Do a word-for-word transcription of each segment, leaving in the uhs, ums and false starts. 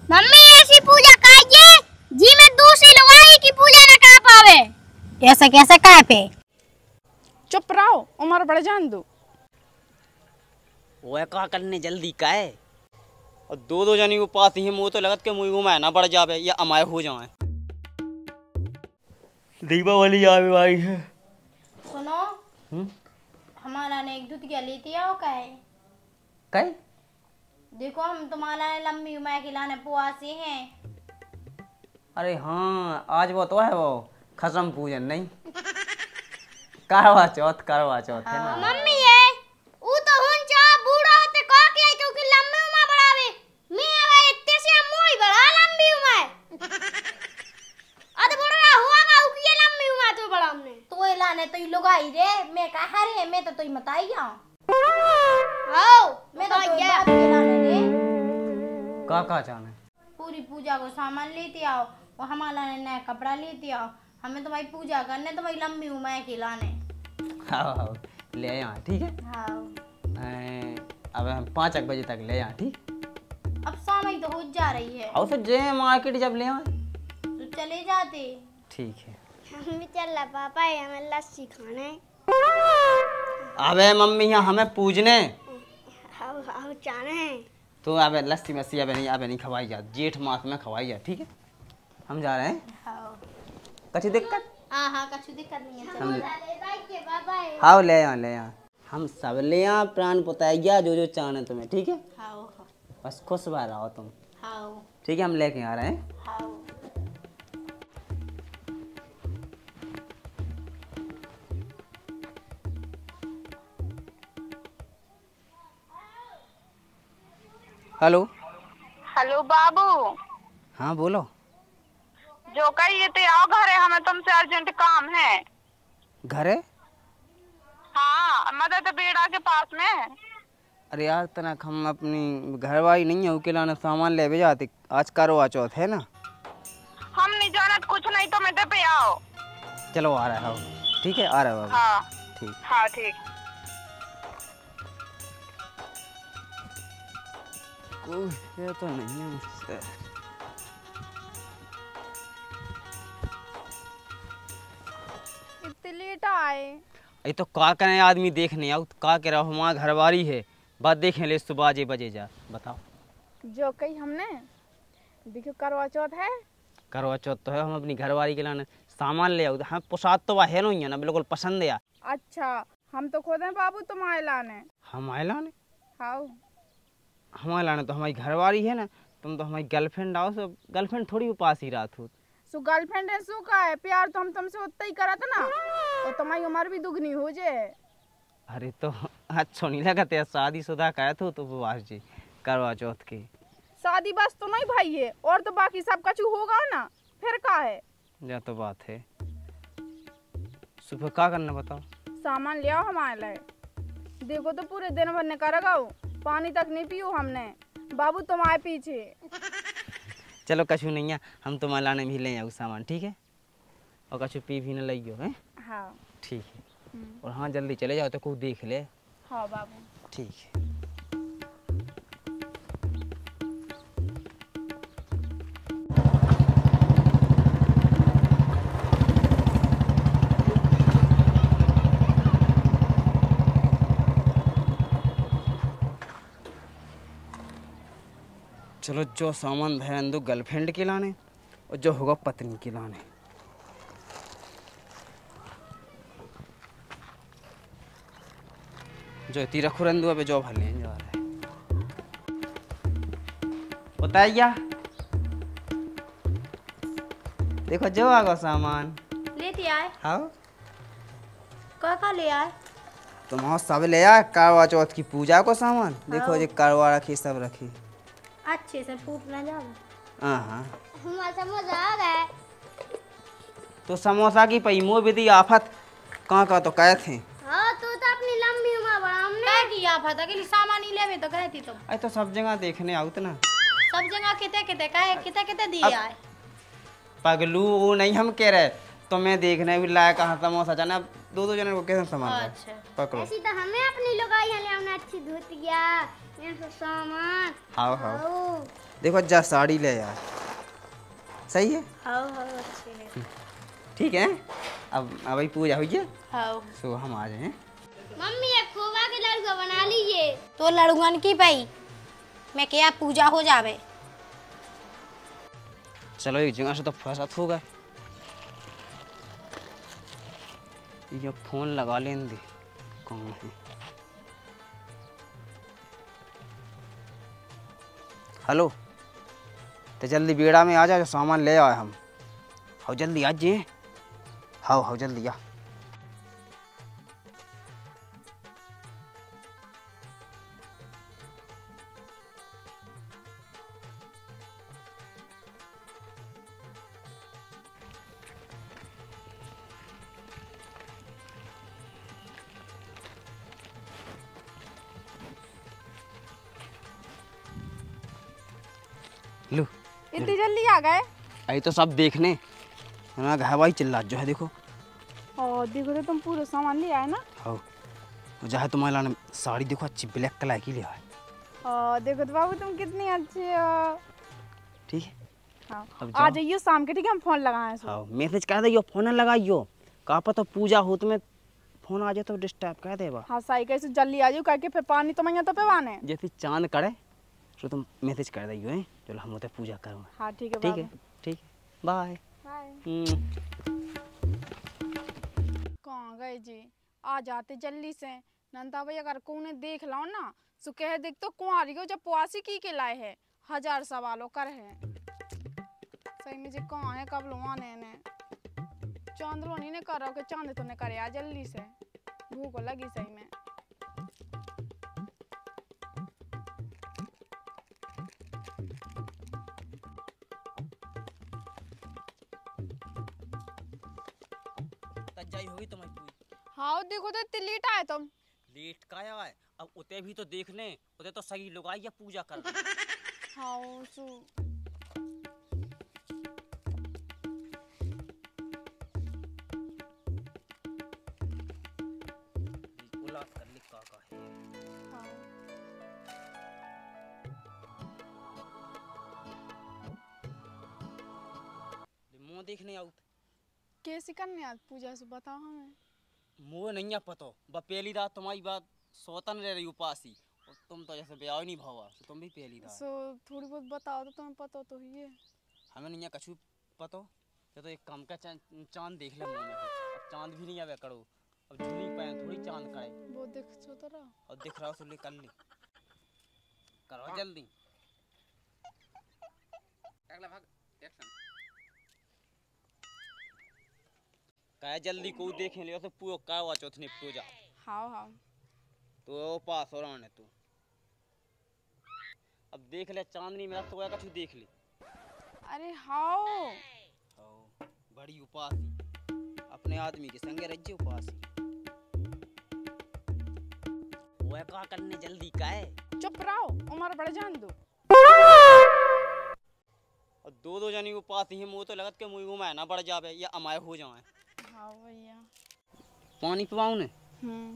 Mummy ऐसी पूजा कीजिए जी में दूसरी लुगाई की पूजा न कर पावे। कैसे कैसे कह पे? चुप रहो, उम्र बढ़ जान दो। वो का करने जल्दी का है और दो दो जनी को पास ही मुँह तो लगत के मुँह घुमाए ना बढ़ जावे या अमाय हो जाए। दीपावली आवे भाई है। सुनो हम्म हमारा ने एक दूध क्या लेती आओ का है? कई देखो हम तुम्हारा लंबी उम्र के लाने पुआसे हैं। अरे हाँ आज वो तो है वो खसम पूजन नहीं करवा चौथ करवा चौथ है ना। मम्मी है वो तो हुन चा बूढ़ा होते को के क्योंकि लंबी उम्र बढ़ावे मैं अब इतने से मोई बढ़ा लंबी उम्र अरे बड़ा हुआगा उ की लंबी उम्र तो बड़ा हमने तो ये लाने तो लोग आई रे मैं कहा रे मैं तो तो बताई जा आओ मैं तो बात के लाने रे का का जाने पूरी पूजा को सामान लेते आओ और हमारा नया कपड़ा लेते आओ हमें तुम्हारी पूजा करने तुम्हारी लंबी उम्र के लाने। हाँ हाँ ले आया ठीक है। हाँ अब हम पाँच एक बजे तक ले आया ठीक। अब शाम ही तो हो जा रही है और फिर जे मार्केट जब ले आए तो चले जाते। ठीक है हम भी चल रहा पापा हमें लस्सी खाने। अबे मम्मी यहाँ हमें पूजने हाँ हाँ जाने तो अबे लस्सी मस्सी अबे नहीं अबे नहीं खवाई जा जेठ मास में खवाई जा ठीक है। हम जा रहे हैं। हाँ कछु दिक्कत? हाँ हाँ कछु दिक्कत नहीं है। हम हाँ ले आ ले आ हम सब ले आ प्राण पुताइया जो जो चाहने तुम्हें ठीक है। हाँ बस खुश बार रहो तुम। हाँ ठीक है हम लेके आ रहे हैं। हाँ हेलो हेलो बाबू। हाँ बोलो। जो कहिए थे आओ घरे, हमें तुमसे अर्जेंट काम है। घरे? हाँ मदद बेड़ा के पास में। अरे यार तनक हम अपनी घरवाली नहीं है उसके लाने सामान ले भी जाते आज करवा चौथ है ना। हम नहीं जानत कुछ नहीं तो मैं पे आओ। चलो आ रहा है ठीक है आ रहा है बाबू। हाँ ठीक हाँ ठीक। कोई है तो नहीं है मुझसे। इतने लेट आए। ये तो का करें आदमी देखने आओ का कह रहा हमारा घरवाली है बात देखें ले सुबह जे बजे जा बताओ। जो कही हमने देखो करवा चौथ है। करवा चौथ तो है हम अपनी घरवाली के लाने सामान ले आओ हम पोशाक तो वह है नहीं है ना बिल्कुल पसंद है। अच्छा हम तो खुद हैं बाबू तुम्हारे लाने। हमारे लाने? हाँ हमारे लाने तो हमारी घरवाली है ना तुम तो हमारी गर्लफ्रेंड आओ सो गर्लफ्रेंड थोड़ी पास ही रात हो। सो गर्लफ्रेंड है सो का है प्यार तो हम तुमसे उतना ही करा था ना और तुम्हारी उम्र भी दुगनी हो जाए। अरे तो अच्छा नहीं लगता शादी शुदा कहा तो तो वास जी करवा चौथ की शादी बस तो नहीं भाई है और तो बाकी सब कछु होगा ना फिर का है। या तो बात है सुबह क्या करना बताओ। सामान ले आओ हमारे लिए। देखो तो पूरे दिन भर ने करेगा पानी तक नहीं पियो हमने बाबू तुम्हारे पीछे। चलो कछु नहीं है हम तुम्हारे लाने भी ले आओ सामान ठीक है और कछु पी भी न लियो है। हाँ ठीक है और हाँ जल्दी चले जाओ तो कोई देख ले। हाँ बाबू ठीक है। चलो जो सामान भैन दो गर्लफ्रेंड के लाने और जो होगा पत्नी के लाने। जो तीरा खुरंदू अबे जो भले जा रहा है बताइया देखो जो आगा सामान लेते आए। हाँ का का ले आए? तुम सब ले आए करवा चौथ की पूजा को सामान देखो जो करवा रखी सब रखी अच्छे से फूट ना जाए। हाँ हाँ हमारा समोसा आ गए। तो समोसा की पई मुँह भी दी आफत कहाँ का तो कहे थे। हाँ तो तो अपनी लंबी उम्र बढ़ा हमने क्या किया आफत अकेली सामान ही लेवे तो कहती तुम। अरे तो सब जगह देखने आओ ना सब जगह किते किते कहे किते किते दिए आए। पगलू वो नहीं हम कह रहे तो मैं देखने भी लायक कहाँ समोसा जाना दो दो जने को कैसे सामान अच्छा पकड़ो। ऐसी तो हमें अपनी लुगाई ले हमने अच्छी धोतिया ये सब सामान। हाँ हाँ देखो जा साड़ी ले यार, सही है। हाँ हाँ अच्छे है। ठीक है, अब अब भाई पूजा हुई है, हाँ सो हम आ जाए। मम्मी ये खोवा के लड़का बना लीजिए। तो लड़ुअन की पई मैं क्या पूजा हो जावे। चलो एक जगह से तो फंसत हो गए। ये फोन लगा लें दे, कहाँ है? हेलो, तो जल्दी बेड़ा में आ जा, जो सामान ले आए हम। हाँ जल्दी आ जी। हाँ हाँ जल्दी आ। लो इतनी जल्दी आ गए? आई तो सब देखने ना, घर भाई चिल्ला जो है देखो। और देखो तो तुम पूरा सामान ले आए ना। हाँ जो है तुम्हारे लाने साड़ी देखो, अच्छी ब्लैक कलर की ले आए। और देखो तो बाबू तुम कितनी अच्छी हो। ठीक है, हाँ अब आ जाओ। जाइयो शाम के, ठीक है हम फोन लगाए सो। हाँ मैसेज कर दियो, फोन न लगाइयो, का पता पूजा हो तुम्हें फोन आ जाए तो डिस्टर्ब कर देगा। हाँ सही कैसे जल्दी आ जाओ, करके फिर पानी तो मैं तो पेवाने। जैसे चांद करे तो तुम मैसेज कर दियो है, चलो हम होते पूजा करूँगा। हाँ ठीक है ठीक है बाबू। ठीक है, बाय। बाय। कहाँ गए जी? आ जाते जल्दी से। नंदा भाई अगर को ने देख लो ना सो कह देख तो कुंवारी हो जब पुआसी की के लाए है, हजार सवालों कर है। सही में जी कहाँ है, कब लो आने ने चांद लो नहीं ने करो के चांद तो ने करे आ जल्दी से, भूख लगी सही में। जाई होगी तुम्हारी पूजा। हाँ देखो तो इतनी लेट आए तुम। लेट का आया है, अब उते भी तो देखने, उते तो सही लोग आई या पूजा कर। हाँ सो उलाट कर लिख का का है। हाँ मुंह देखने आउत कैसे करने आज पूजा से बताओ हमें। मुँह नहीं पतो, ब पहली रात तुम्हारी बात सोतन रह रही उपासी, और तुम तो जैसे ब्याह नहीं भावा, तो तुम भी पहली रात। सो थोड़ी बहुत बताओ तो तुम्हें पता तो ही है। हमें नहीं कछु पतो, ये तो एक काम का चांद चांद देख ले मुँह में, अब चांद भी नहीं आवे करो, अब झूली पाए थोड़ी चांद करे। वो देख सो तो रहा। और दिख रहा हो तो ले कर ले, करो जल्दी। अगला भाग एक्शन। क्या जल्दी को देखे ले तो पूरा कावा चौथ निपटो जा। हाँ हाँ तो पास हो रहा है तू, अब देख ले चांदनी में तो कछु देख ले। अरे हाँ हाँ बड़ी उपासी, अपने आदमी के संगे रज्जे उपासी। वो का करने जल्दी का है, चुप रहो उम्र बढ़ जान दो। और दो दो जनी उपासी है, मुँह तो लगत के मुँह घुमाए ना बढ़ जावे या अमाय हो जाए। हाँ भैया पानी पिवाऊं ने? हम्म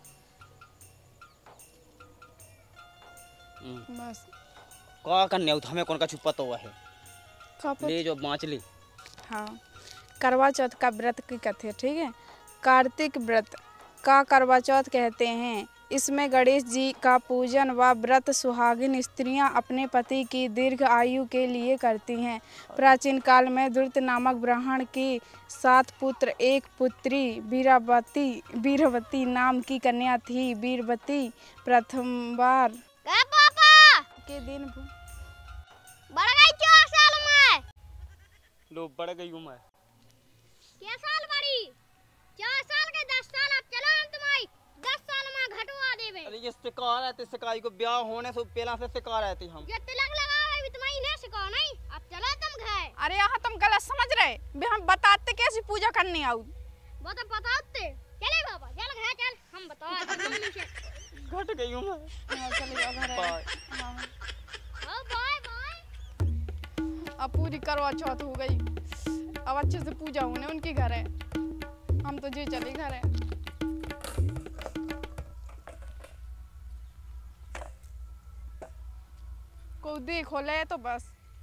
बस का करने हो हमें कौन का छुपा तो है, कप ले जो बाँच ले। हाँ करवा चौथ का व्रत की कथा, ठीक है। कार्तिक व्रत का करवा चौथ कहते हैं। इसमें गणेश जी का पूजन व व्रत सुहागिन स्त्रियां अपने पति की दीर्घ आयु के लिए करती हैं। प्राचीन काल में दुर्त नामक ब्राह्मण की सात पुत्र एक पुत्री वीरावती वीरवती नाम की कन्या थी। वीरवती प्रथम बार का पापा के दिन बढ़ गई चार साल में। लो बढ़ गई हूँ मैं। क्या साल बड़ी? चार साल के दस साल, अब चलो हम तुम्हारी दस साल में घटवा देवे। अरे ये सिखा रहे थे, सिकाई को ब्याह होने से पहला से सिखा रहे थे हम। ये तिलक लगावे भी तुम्हारी नहीं सिखाओ नहीं। अब चलो तुम घर। अरे यहाँ तुम गलत समझ रहे, बे हम बताते कैसी पूजा करनी आऊ। वो तो बताते। चले बाबा चल घर चल, हम बताओ मम्मी से। घट गई हूँ मैं। हाँ, चले जाओ घर। बाय। हाँ। ओ बाय बाय। अब पूरी करवा चौथ हो गई, अब अच्छे से पूजा होने उनके घर है, हम तो जी चले घर है। को बुद्धि खोले तो बस।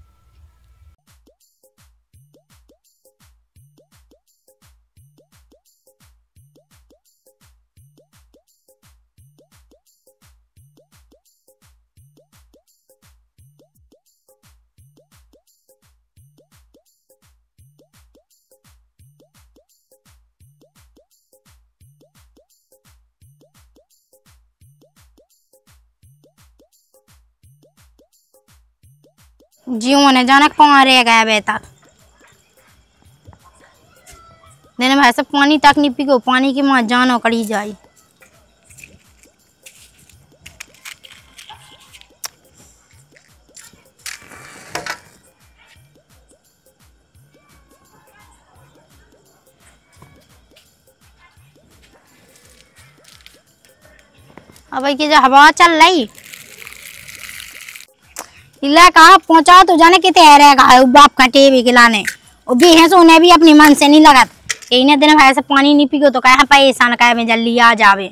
जीव ने जाना कहाँ रह गया बे तक देने भाई सब पानी तक नहीं पीगो पानी की माँ जानो कड़ी जाए। अब की जो हवा चल रही इला कहा पहुंचा तो जाने कितने रहेगा बाप कटे भी खिलाने और भी है सो उन्हें भी अपनी मन से नहीं लगा इन्हें दिन भाई से पानी नहीं पीगो तो कहा पैसा न कहे में जल्दी आ जावे।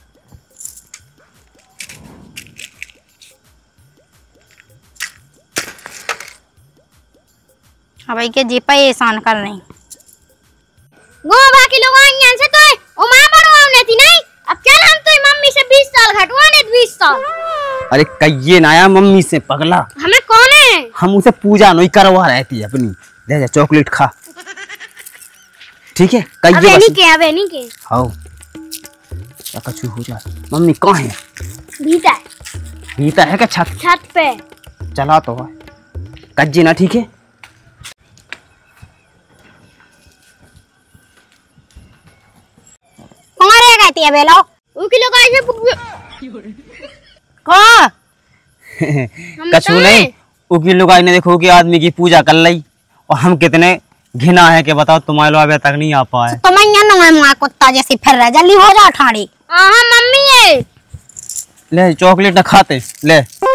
हाँ भाई के जी परेशान कर रही गो बाकी लोग आएंगे से तो ओ मां बड़वाने थी नहीं अब चल हम तो मम्मी से बीस साल घटवाने बीस साल। अरे कहिए ना यार मम्मी से पगला हमें कौन है हम उसे पूजा नहीं करवा रहती है अपनी ले जा चॉकलेट खा ठीक है कहिए अबे नहीं के अबे नहीं के आओ क्या कछु हो जा मम्मी कहाँ है भीतर भीतर है क्या छत छत पे चला तो कज्जी ना ठीक है कहाँ रह गई थी बेलो उनके लोग ऐसे कहाँ कछु नहीं उकी लोग ने देखो कि आदमी की पूजा कर ली और हम कितने घिना है कि बताओ तुम्हारे लोग अभी तक नहीं आ पाए तो मैं यहाँ ना कुत्ता जैसे फिर रहा जल्दी हो जा ठाड़ी। हाँ मम्मी है ले चॉकलेट ना खाते ले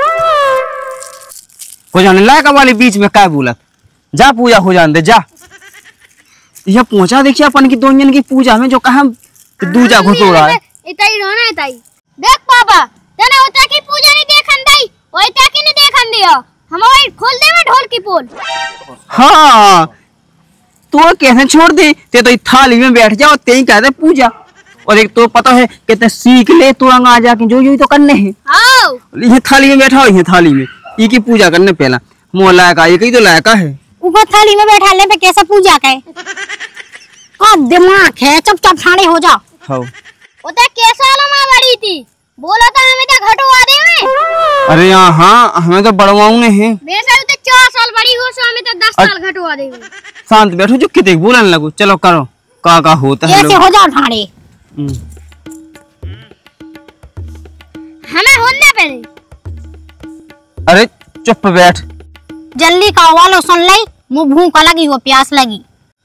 हो जाने लायक वाली बीच में क्या बोलत जा पूजा हो जाने दे जा यह पहुंचा देखिए अपन की दोनों की पूजा में जो कहा दूजा घुस हो रहा है इताई रोना इताई देख पापा तना होता की पूजा नहीं देखन दई ओए त्या की नहीं देखन दियो हम ओए खोल दे में ढोल की पोल। हाँ तो कैसे छोड़ दे ते तो थाली में बैठ जाओ ते ही कहते पूजा और एक तो पता है कहते सीख ले तो रंग आ जाके जो जो तो करने हैं आओ ये थाली में बैठा हो ये थाली में ये की पूजा करने पहला मोह लायका ये कहीं तो लायका है ऊपर थाली में बैठाने पे कैसे पूजा करे का दिमाग है चुपचाप ठाड़े हो जा। हाँ ओता कैसा लमा बड़ी थी बोला था हमें तो घटवा दे में अरे यहाँ हाँ हमें तो बड़वाऊ ने हैं वैसे तो चार साल बड़ी हो सो हमें तो दस साल घटवा दे में शांत बैठो जो कितने बोलने लगो चलो करो का का होता है कैसे हो जा ठाड़े हमें होने पहले अरे चुप बैठ जल्दी का वालो सुन ले मुंह भूख लगी हो प्यास लगी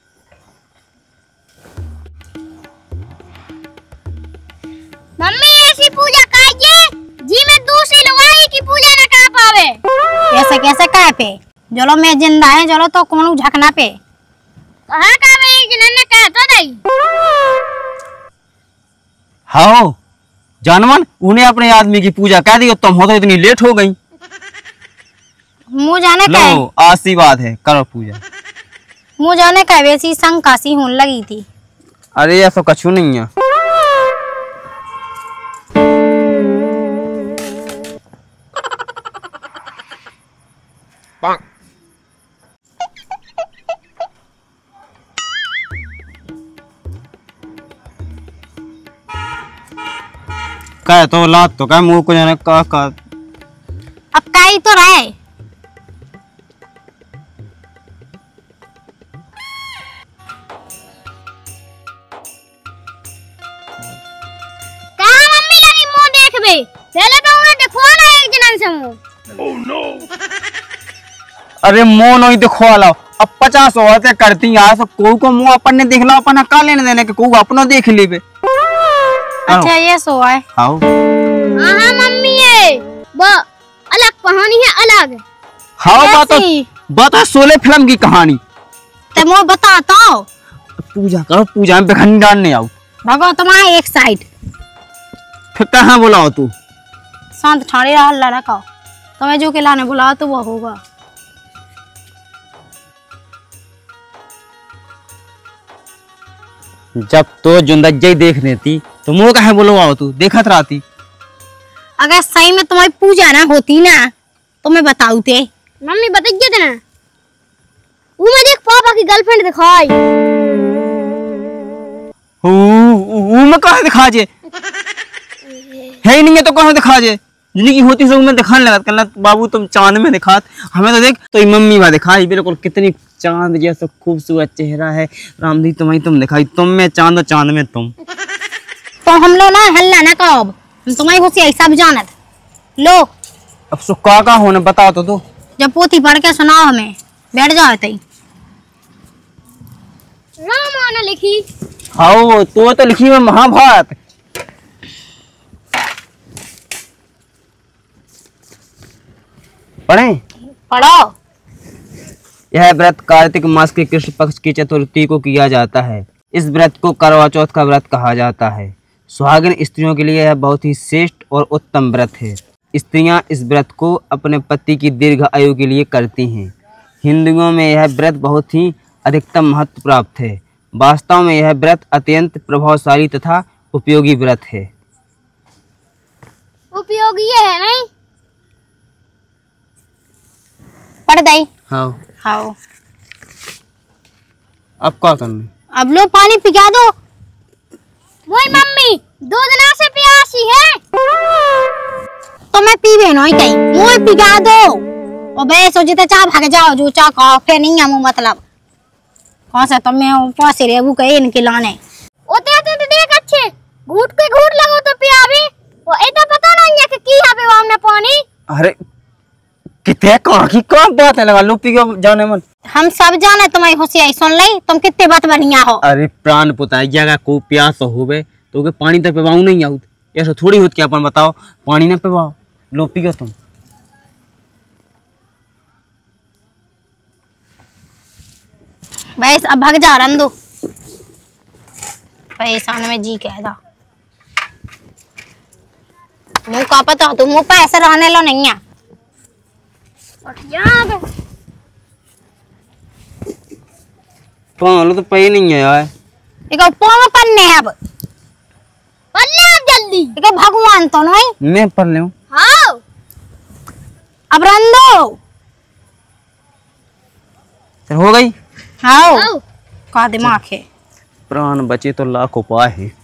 मम्मी ऐसी पूजा काजिए जी में दूसरी लुगाई की पूजा न कर पावे कैसे कैसे कह पे चलो मैं जिंदा है चलो तो कौन झकना पे कहां का मैं जिन्होंने ने कहा तो नहीं हाँ जानवन उन्हें अपने आदमी की पूजा कह दी तुम हो तो इतनी लेट हो गई मुँह जाने का लो आशीर्वाद है करो पूजा मुँह जाने का वैसी संग कासी होने लगी थी। अरे ऐसा कछु नहीं है क्या तो लात तो क्या मुंह को जाने का का अब का ही तो रहे कहां मम्मी लगी मुंह देखबे पहले तो उन्हें देखो ना एक जनन से मुंह ओह नो अरे मुंह नहीं दिखवा लाओ अब पचास औरतें करती यार सब कोई को मुंह अपन ने देख लो अपन का लेने देने के कोई अपनो देख लीबे अच्छा ये सो है आओ हां हां मम्मी है वो अलग कहानी है अलग हाँ बात बता सोले फिल्म की कहानी ते मो बताता हूँ पूजा करो पूजा में बेखंडी डालने आओ भगो तुम्हारे एक साइड फिर कहाँ बुलाओ तू शांत ठाणे रहा अल्लाह रखो तुम्हें जो खिलाने बुलाओ तो वो होगा। जब तो जुंदज्जा ही देख लेती तो मुँह कहे बुलवाओ, तू देखत रहती। अगर सही में तुम्हारी पूजा ना होती ना तो मैं बताऊ थे। मम्मी बताइए थे ना, वो मैं देख पापा की गर्लफ्रेंड दिखाई। वो मैं कहाँ दिखा जे है ही नहीं है तो कहाँ दिखा जे, जिंदगी होती सब मैं दिखाने लगा कहना बाबू तुम चांद में दिखात, हमें तो देख तो ये मम्मी वहाँ दिखाई बिल्कुल कितनी चांद जैसा खूबसूरत चेहरा है। रामदी तुम्हारी तुम दिखाई, तुम में चांद और चांद में तुम। तो हम लोग ना हल्ला ना कहो, हम तुम्हारी होशियारी सब जानत। लो अब सुखा का होने बताओ तो तू। जब पोथी पढ़ के सुनाओ हमें, बैठ जाओ तई। रामायण लिखी। हाँ तो तो लिखी हुई महाभारत। पढ़े पढ़ो। यह व्रत कार्तिक मास के कृष्ण पक्ष की चतुर्थी को किया जाता है। इस व्रत को करवा चौथ का व्रत कहा जाता है। सुहागिन स्त्रियों के लिए यह बहुत ही श्रेष्ठ और उत्तम व्रत है। स्त्रियां इस व्रत को अपने पति की दीर्घ आयु के लिए करती हैं। हिंदुओं में यह व्रत बहुत ही अधिकतम महत्व प्राप्त है। वास्तव में यह व्रत अत्यंत प्रभावशाली तथा उपयोगी व्रत है। उपयोगी है नहीं? पढ़ दई। हाँ हाँ अब क्या करना? अब लो पानी पिला दो। वही मम्मी दो दिन से प्यासी है तो मैं पीवे नहीं कहीं, मुँह पिघा दो। और बे सोचते चाह भाग जाओ, जो चाह कॉफे नहीं है मुँह मतलब कौन सा तुम्हें ऊपर से रेबू कहे इनके लाने ओते आते तो देख अच्छे घूट के घूट लगो तो पियावे। वो इतना पता नहीं है कि की हबे वो हमने पानी। अरे कितने कहाँ की कहाँ बात है लगा लो पी के जाने मन। हम सब जाने तुम्हारी होशियारी सुन ली, तुम कितने बात बढ़िया हो। अरे प्राण पुता जगह को प्यास होवे तो के पानी तो पिवाऊ नहीं आउत, ऐसा थोड़ी होत क्या अपन बताओ, पानी ना पिवाओ लो पी गयो तुम। बस अब भाग जा रन दो, परेशान में जी कहदा मुँह का पता तुम मुँह पे ऐसे रहने लो नहीं है। पालो तो पे नहीं है यार। एक पाँव पन्ने है अब पल्ले अब जल्दी। एक भगवान तो नहीं मैं पढ़ ले हाँ अब रन दो। हो गई। हाँ हाँ। का दिमाग है। प्राण बचे तो लाख उपाय है।